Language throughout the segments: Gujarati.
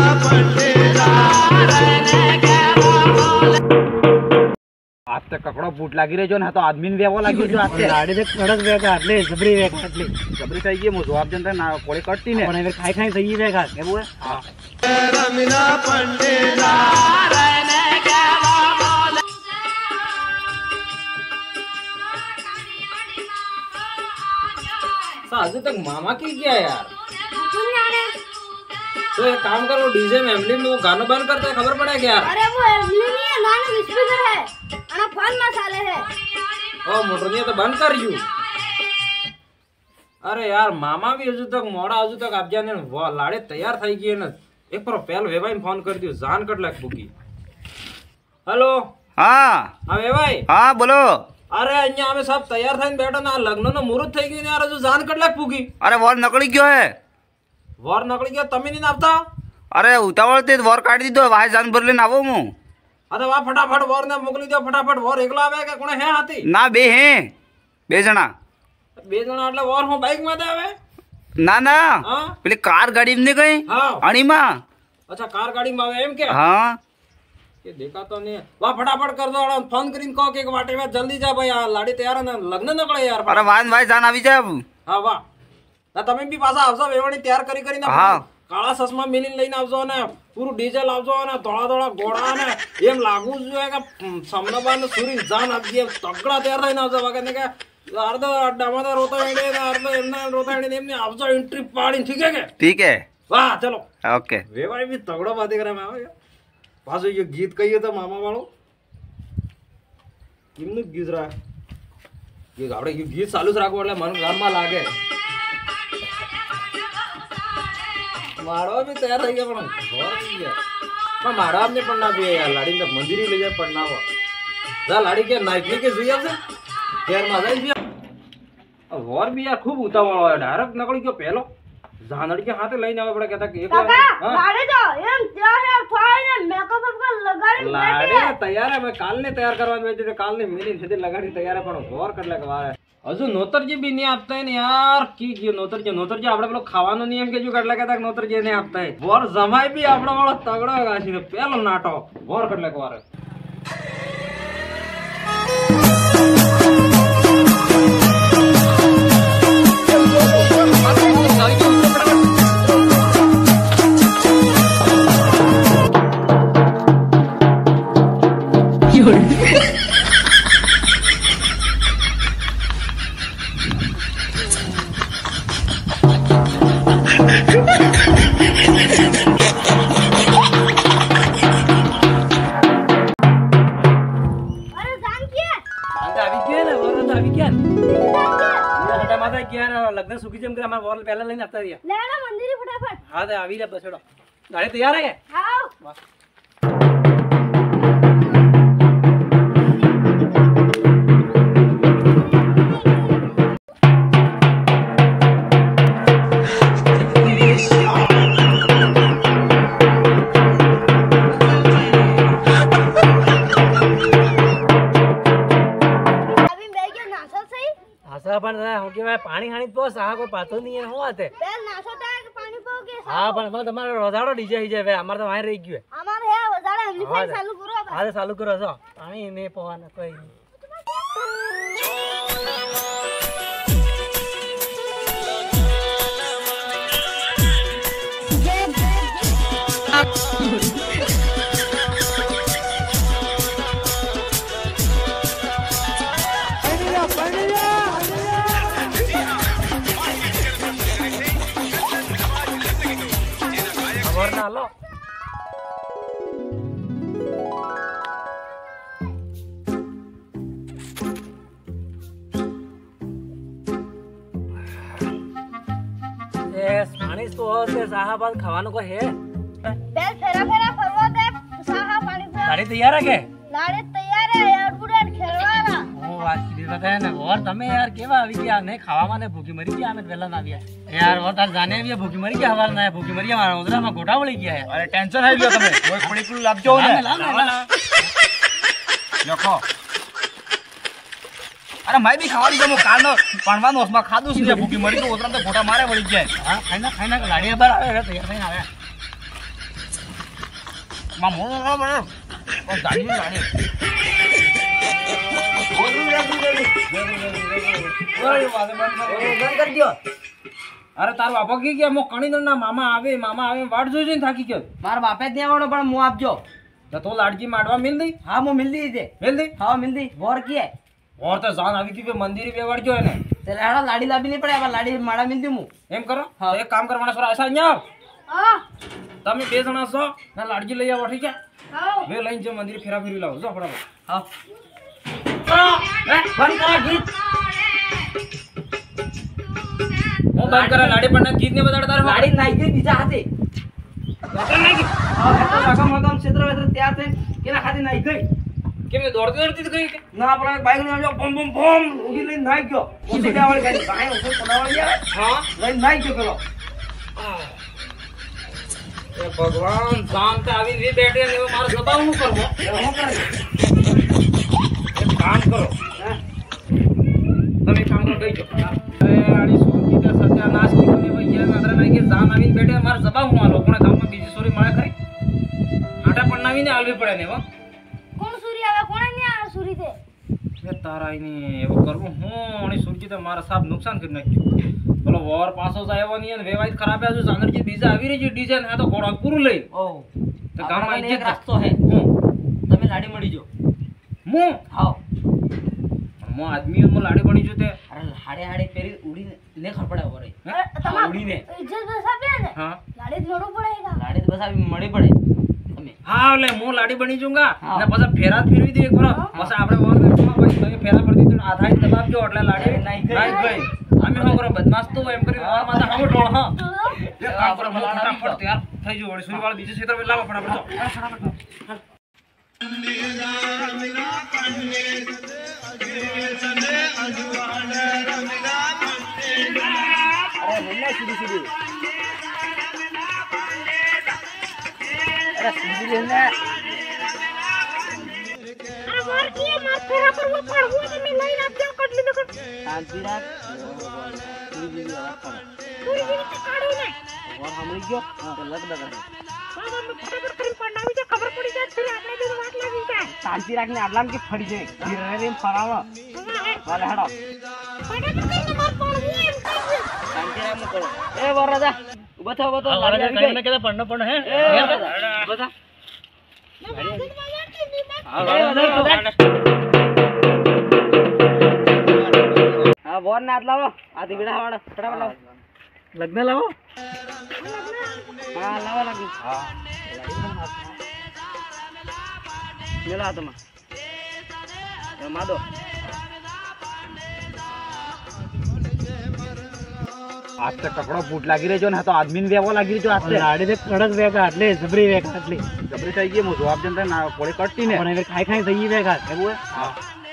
आज तक ककड़ो फूट लागी रहे जो ना तो आदमी ने वेवा लागी जो आज लाड़ी से कड़क वेगा એટલે જબરી વેगा એટલે જબરી થઈ ગઈ મો જવાબ જનતા ના કોળી કટતી ને પણ હવે ખાઈ ખાઈ થઈ વેगा કેવું હે હા રમીના પંડેલા રને કેવા બોલે साजू तक मामा की क्या यार तो एक काम करो डीजे में एम्बली में वो गाना बंद करते हैं खबर पड़े क्या? अरे वो एम्बली नहीं है गाना स्पीकर है અને ફોન માં ચાલે है ओ मोटर नहीं तो बंद कर यू अरे यार मामा भी हजू तक मोड़ा हजू तक आप जाने लाड़े तैयार થઈ ગઈ ને એક પર પહેલ વેવાઈ ફોન કરી दियो જાન કટ લાગ બુકી हेलो હા હા વેવાઈ હા બોલો अरे અહીંયા અમે सब तैयार થઈને બેઠા ના લગ્ન નો મુહૂર્ત થઈ ગયું ને યાર હજુ જાન કટ લાગ પૂગી અરે વોર નકળી ગયો હે વોર નકળી ગયો તમે નહીં આવતા અરે ઉતાવળ તે વોર કાઢી દીધો વાય જાન ભર લઈને આવો હું अरे वाह फटाफट वोर ने मोकली दो फटाफट वोर एकला आवे के कोणे है हाथी ના બે હે બે જણા એટલે वोर હું बाइक में आवे ના ના हां પેલી કાર ગાડી ને ગઈ हां અણીમાં अच्छा कार गाड़ी में आवे एम के हां ये देखा तो नहीं वाह फटाफट कर दो फोन करीन कहो के वाटे में जल्दी जा भाई लाड़ी तैयार है लग्न नकळे यार અરે વાન વાય જાન આવી જાય हां वाह ना તમે બી પાછા આવજો વેવણી તૈયાર કરી કરીને હા કાળા સસમા મિલીને લઈને આવજો ને પૂરું ડીઝલ આવજો ને ધોળા ધોળા ઘોડા ને એમ લાગુ જોઈએ કે સમનબાન સુરી જાન આપજે તગડા તૈયાર થઈને આવજો વાગે ને કે અર્ધ અડ્ડામાં તો રોતા હેડે ને અર્ધ એમને રોતા હેડે એમને આવજો એન્ટ્રી પાડી ઠીક હે વાહ ચલો ઓકે વેવાઈ બી તગડો બાતી કરે આવે પાછું ये गीत કહીએ તો મામા વાળો કેમનું ગીત રા ये આપણે ગીત ચાલુ જ રાખો એટલે મન ગામમાં લાગે माड़वा भी तैयार થઈ ગયા પણ ઘોર થઈ ગયા પણ માડવા ને પણ ના પીએ યાર લાડી ને મંદિરે લઈ જાય પણ ના હો જા લાડી કે નાઈટલી કે જોઈ આવશે ઘેર માં જાય છે ઘોર બી યાર ખૂબ ઉતાવળ હોય ડાયરેક્ટ નકળી ગયો પહેલો જાનડી કે હાથે લઈને આવે પડે કહેતા કે એક કાકા લાડે તો એમ તૈયાર ફાઈને મેકઅપ અપ લગાડી લાડે તૈયાર હે કાલ ને તૈયાર કરવાની હોય છે કાલ ને મિલી છે લગાડી તૈયાર પણ ઘોર કેટલા વારે હજુ નોતરજી બી નહીં આપતા ને યાર કી ગયો નોતરજી આપણે પેલો ખાવાનો નિયમ કે જો કેટલા કહેતા નોતરજી નહીં આપતા વોર જમાઈ બી આપણા વાળો તગડો ગાસીને પેલો નાટો વોર કેટલાક વારે लग्न सुखी जम कर वॉल पहले लाइन आता दिया लेना मंदिर फटाफट हां तो आवी जा बसड़ो गाड़ी तैयार है हां पानी खानी तो साहा कोई पातो नहीं है हो आते पहले नासो ता के पानी पोगे हां पण તમારો રોજાડો ડીજે હી જાય અમાર તો વાય રહી ગયો અમાર હે રોજાડો એમ્પ્લીફાયર ચાલુ કરો હા ચાલુ કરો છો પાણી ને પવાના કોઈ लो पानी तो साहाबाद खावानो को है बेल फेरा फेरा फरवा दे साहा पानी पे गाड़ी तैयार है के गाड़ी तैयार है यार बुढ़ा खेलवाना ओ વાત की बताया ना और તમે यार केवा આવી ગયા ને ખાવામાં ને ભૂખી મરી ગયા અમે વેલા ના આવ્યા यार वो तार जाने भी भूखी मरी गया हवाल ना भूखी मरी गया उधर में गोटा वળી ગયા है अरे टेंशन है लियो તમે કોઈ પડી કુલ લાગજો ને લખો अरे मैं भी खावा दी जमो काल नो पाणવાનો ઓસમાં ખાધું છે ભૂખી મરી તો ઉધર તો ગોટા મારે વળી ગયા हां ખાઈના ગાડી પર આવે તૈયાર થઈને આવે માં મોનો ના બને પણ જાજી લાડે બંધ કરી દો. અરે તારો બાપા કી ગયા મો કણીદર ના મામા આવે વાટ જોઈ જોઈને થાકી ગયો. મારા બાપે જ નહીં આવવાનો પણ હું આપજો. તો લાડજી માડવા મિલ દઈ. હા હું મિલ દી દે. મિલ દઈ. હા મિલ દી. વોર કી ઓર તો જાન આવી ગઈ મંદિરે બેવાડજો એને. તે લાડા લાડી લાવી નહીં પડે આવા લાડી માડા મિલ દી હું. એમ કરો તો એક કામ કરવાના સોરા આશા અહીંયા આવ. તમે બે જણા છો ના લાડજી લઈ આવો ઠીક છે. બે લઈને જે મંદિરે ફેરા ફેરવી લાવો જો ફટાફટ. હા બંધ કરા ગીત. હું બંધ કરે લાડી પણ ગીત ને બતાડ તારે લાડી નાઈ ગઈ બીજા હાથે. હા તો રકમ ક્ષેત્ર તૈયાર થઈ કેના ખાતે નાઈ ગઈ. કેમ દોડતી દોડતી ગઈ કે ના આપણે બાઈક લઈને જો બમ બમ બમ ઉડી લઈને નાઈ ગયો. ઉડી ગાવાળી ગાડી બાઈ ઉપર પડાવળી આવે. હા લઈને નાઈ ગયો પેલો. એ ભગવાન શાંત આવી રી બેઠે ને મારો જવાબ હું કરવો. હું કરે એક કામ કરો તમે કામ કરો ગઈ જો અરે આડી સોની કે સત્યાનાશ કરીને ભાઈ જે નદર નાઈ કે જાન આવીને બેઠે મારો જવાબ હું આ લોકોના ગામમાં બીજી સોરી મળે ખરી આટા પણ નાવીને આલવી પડે ને હો. કોણ સુરી આવે કોણે નહીં આવે સુરી તે તારા આઈને એવું કરવું હું અને સુરજી તો મારા સાહેબ નુકસાન કરી નાખ્યું. બોલો વોર પાછો જ આવ્યો નહીં અને વેવાઈ ખરાબ આવ્યો સાંગરજી બીજા આવી રહી છે ડિઝાઇન આ તો ઘોડા પૂરું લઈ ઓહ તો ગામમાં એક ઇજ્જત રસ્તો હે. તમે લાડી મળી જો. હું હાવ હું આદમી હું લાડી બની છું તે અરે હાડે હાડે પેરી ઉડીને ને ખડપડે વરે. તમાર ઉડીને ઇજ્જત બસાવે ને હા લાડી થોડું પડેગા લાડી તો બસ આવી મળી પડે. તમે હા એટલે હું લાડી બની જુંગા હા. ને પછી ફેરા ફેરવી દઈએ ખરો પછી આપણે વોર ભાઈ ફેરા પડી દીધું આધાર દબાવજો એટલે લાડી નાઈ ગઈ અમે શું કરો બદમાશ તો એમ કરી વોર માથા હામો ટોળ હા એક કામ કરો હું ફટાફટ તૈયાર થઈ જવું વળી સુરીવાળા બીજે ક્ષેત્ર પર લાવો ફટાફટ જો. અરે મને સીધી સીધી અરે સીધી ને અરે વાર કે માર ફેરા પર વો પડવો તમે લઈને આપજો કટલી તો શાંતિ રાખ. સીધી સીધી વાત કરો. પૂરી રીતે કાઢો ને વર સાંભળી ગયો તો લગ્ન કરે. બાબા મે ફટાફટ કરીને પડાવી દે ખબર પડી જાય ફરી આપણે બે વાત લાગી જાય શાંતિ રાખને આટલામ કે ફરી જાય ધીરે ધીરે ફરાવો. વાલે હેડો ફટાફટ કરીને માર પડવું એમ કહી શાંતિ રાખને કરો. એ વર રાજા ઉભો થો લાડી આવી ગઈ. કે પણ હે ઉભો થા. હા વર ને હાથ લાવો. આથી બીડા વાળો ફટાફટ લાવો. લગ્ન લાવો હા લાવો લાગી. હા મેલા હાથમાં માદો. આજ તો કકડો ફૂટ લાગી રહ્યો ને તો આદમીને વેવો લાગી રહ્યો આજ લાડે કડક વેગા એટલે જબરી વેગા એટલે જબરી થઈ ગઈ હું જવાબ જનતા ના કોળે કટતી ને પણ હવે ખાઈ ખાઈ થઈ વેગા એવું હા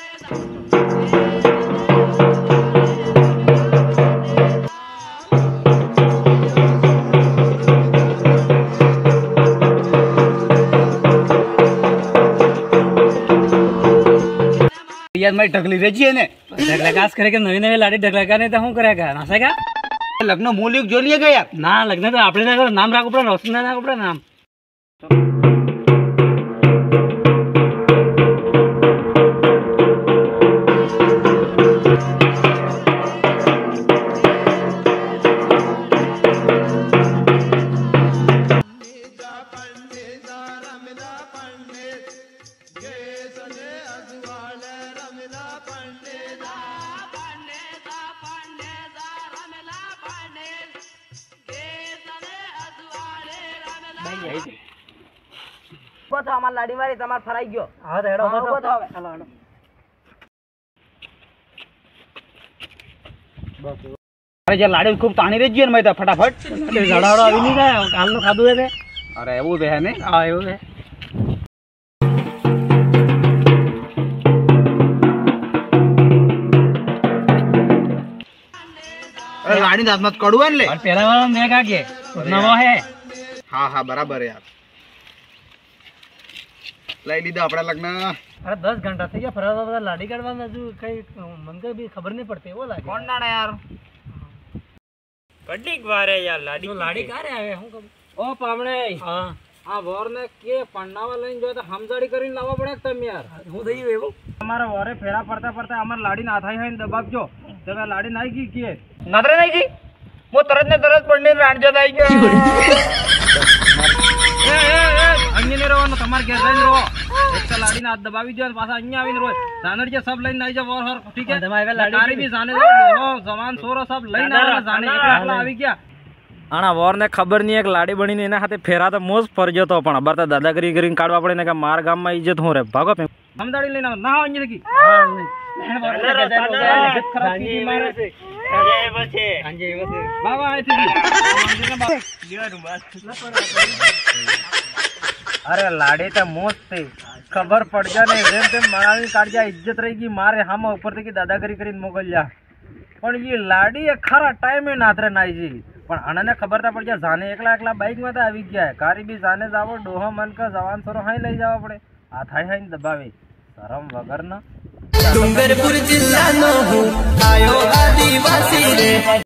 યાર મારી ઢગલી રેજી ને ઢગલાકાસ કરે કે નવી નવી લાડી ઢગલાકા ને તો શું કરે કે નાસે કા લગ્ન મૂલ્ય જો લીએ ગયા યાર ના લગ્ન તો આપણે નામ રાખવું પડે રોશન ના રાખવું પડે નામ. ઉભો થો અમાર લાડી વાળી તમાર ફરાઈ ગયો. હા તો હેડો ઉભો થો હવે. હાલો હેડો અરે જે લાડી ખૂબ તાણી રેજી ને મેં તો ફટાફટ ઝડાડો આવી નહીં જાય કાલનું ખાધું હે. અરે એવું બે ને હા એવું છે. અરે લાડી હાથમાં કડવું હે ને લે પેલા વાળા મેં કા કે નવો હે. હા હા બરાબર યાર લઈ લીધા આપણા લગ્ન અરે 10 ઘંટા થઈ ગયા ફરવા બધા લાડી કાઢવાના હજુ કઈ મને કઈ બી ખબર નહીં પડતી એવો લાગે. કોણ નાણે યાર કડીક વારે યાર લાડી લાડી ક્યારે આવે શું ખબર. ઓ પામણે હા આ વર ને કે પન્નાવા લઈને જો તો હમજાડી કરીને લાવવા પડે કે તમે યાર હું થઈ ગયું એવું અમારા વરે ફેરા પડતા પડતા અમાર લાડી ના થાય હોય ને દબાવજો તમે લાડી નાઈ ગઈ કે નદરે નહીં ગઈ હું તરત ને તરત પડીને રાણજો થઈ ગયો અહીંયા રહો તમારે ઘેર જઈને રહો એક તો લાડી ના હાથ દબાવી દો પાછા અહીંયા આવીને રહો જાનર જે સબ લઈને આવી જાવ વર હર ઠીક છે તમારે લાડી તારી બી જાને દો જવાન સોરો સબ લઈને આવે જાને એકલા આવી ગયા આના વર ને ખબર નહીં એક લાડી બનીને એના હાથે ફેરા તો મોજ ફરજો તો પણ અબર તો દાદાગીરી કરીને કાઢવા પડે ને કે માર ગામમાં ઇજ્જત હું રે ભાગો સમજાડી લઈને આવો. ના આવો અહીંયા લગી બાબા અહીંથી અરે લાડી તો મોસ્ત થઈ ખબર પડજા ને જેમ તેમ મારાની કાઢજા ઇજ્જત રહી ગઈ મારે હામાં ઉપરથી કે દાદાગીરી કરીને મોકલ્યા પણ એ લાડી એ ખરા ટાઈમે નાતરે નાઈ જઈ પણ આને ખબર તા પડજા જાને એકલા એકલા બાઇક માં તો આવી ગયા કારી બી જાને જાવો ડોહો મન કે જવાન સરો હાઈ લઈ જવા પડે આ થાય હાઈ દબાવે શરમ વગર ના ડુંગરપુર જિલ્લાનો હું આયો આદિવાસી રે